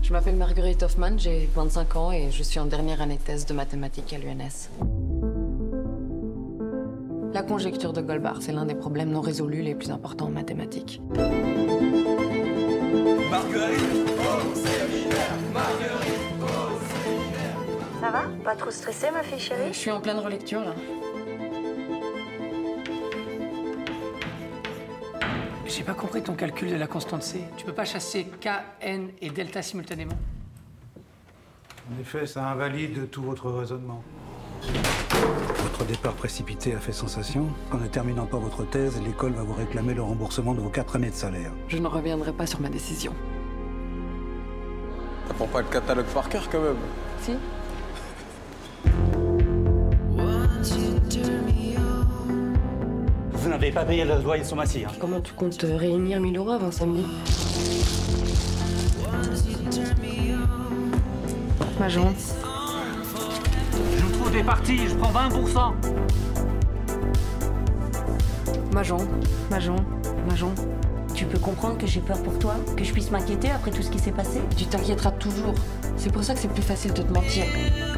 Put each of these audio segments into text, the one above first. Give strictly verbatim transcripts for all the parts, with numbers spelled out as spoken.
Je m'appelle Marguerite Hoffman, j'ai vingt-cinq ans et je suis en dernière année de thèse de mathématiques à l'U N S. La conjecture de Goldbach, c'est l'un des problèmes non résolus les plus importants en mathématiques. Marguerite au séminaire, Marguerite au séminaire. Ça va? Pas trop stressée, ma fille chérie? Je suis en pleine relecture, là. J'ai pas compris ton calcul de la constante C. Tu peux pas chasser K, N et delta simultanément? En effet, ça invalide tout votre raisonnement. Votre départ précipité a fait sensation. En ne terminant pas votre thèse, l'école va vous réclamer le remboursement de vos quatre années de salaire. Je ne reviendrai pas sur ma décision. T'apprends pas le catalogue par cœur, quand même? Si. Vous n'avez pas payé le loyer de ce mois-ci, hein. Comment tu comptes réunir mille euros avant samedi? Majon. Je vous trouve des parties, je prends vingt pour cent. Majon. Majon. Majon. Tu peux comprendre que j'ai peur pour toi? Que je puisse m'inquiéter après tout ce qui s'est passé? Tu t'inquiéteras toujours. C'est pour ça que c'est plus facile de te mentir.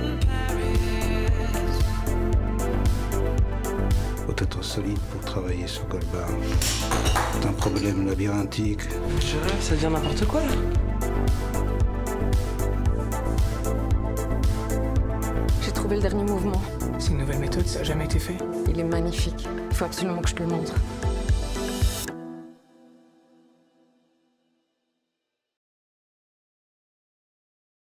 Faut être solide pour travailler sur Goldbach. C'est un problème labyrinthique. Je rêve, ça devient n'importe quoi, là. J'ai trouvé le dernier mouvement. C'est une nouvelle méthode, ça a jamais été fait. Il est magnifique. Il faut absolument que je te le montre.